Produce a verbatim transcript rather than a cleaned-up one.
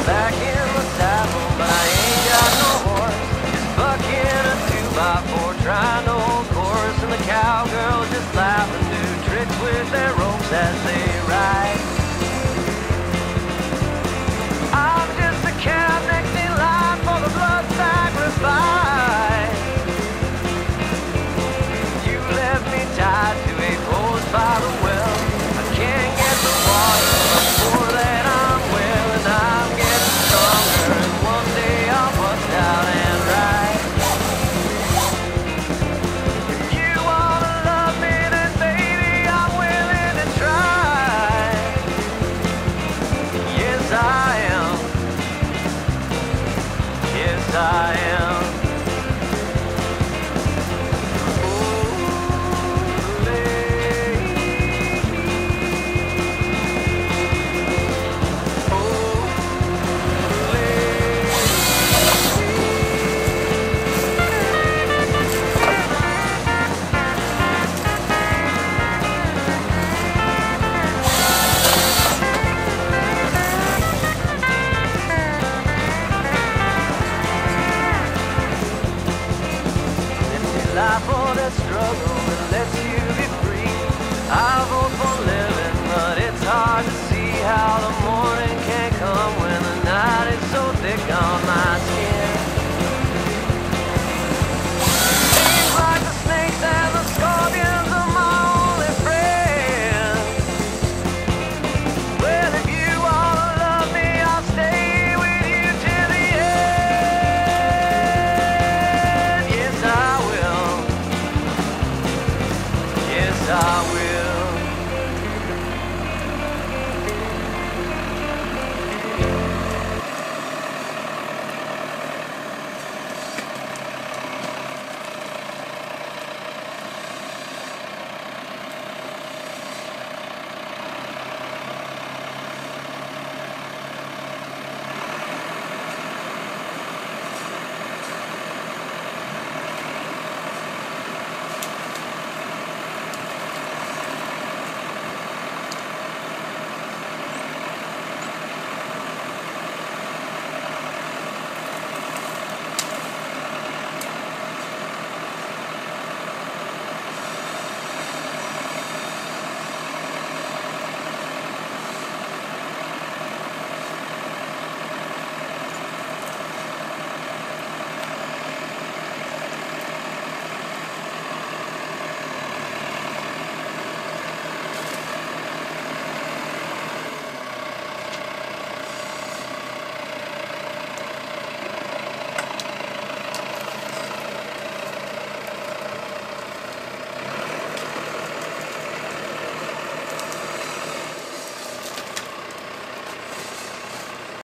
back in the saddle, but I ain't got no horse. Just bucking a two by four, trying to hold course, and the cowgirls just laugh and do tricks with their ropes as they ride. I'm just a cow next in line for the blood sacrifice. You left me tied to a post by the well. I can't get the water, but more than I'm well, and I'm getting stronger, and one day I'll bust out and ride. If you wanna love me, then baby, I'm willing to try. Yes, I am. Yes, I am.